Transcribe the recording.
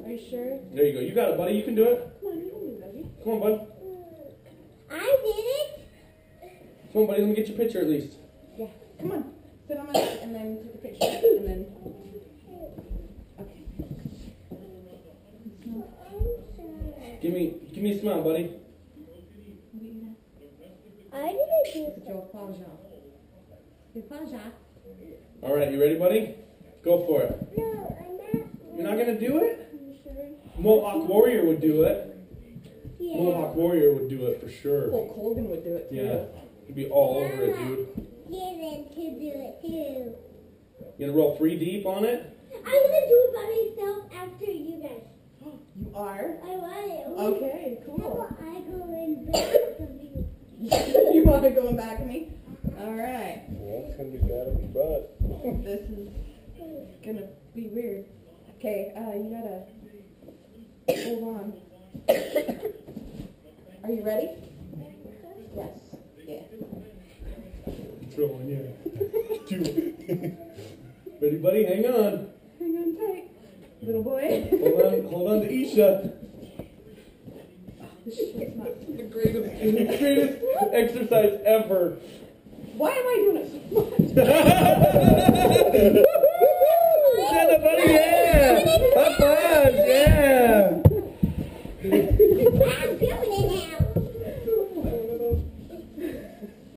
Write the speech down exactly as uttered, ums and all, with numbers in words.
Are you sure? There you go. You got it, buddy. You can do it. Come on, you can do it, buddy. Come on, bud. I did it. Come on, buddy. Let me get your picture at least. Yeah. Come on. Sit on my lap and then take a picture. And then. Okay. Give me, give me a smile, buddy. I didn't do it. Joe Paja. Joe Paja. All right, you ready, buddy? Go for it. No, I'm not. You're not gonna do it? I'm sure. Mohawk Warrior would do it. Yeah. Mohawk Warrior would do it for sure. Hulk Hogan would do it too. Yeah, he'd be all over it, dude. Get it to do it too. You gonna roll three deep on it? I'm gonna do it by myself after you guys. You are? I want it. Okay, How cool. about I go in back of you? You want to go in back of me? All right. Well, it's gonna be bad if you butt. This is gonna be weird. Okay, uh, you gotta hold on. Are you ready? Yes. Yeah. It's rolling, yeah. Do it. Ready, buddy? Hang on. Hang on tight, little boy. Hold on, hold on to Isha. This shit's not. The greatest, the greatest exercise ever. Why am I doing it so much?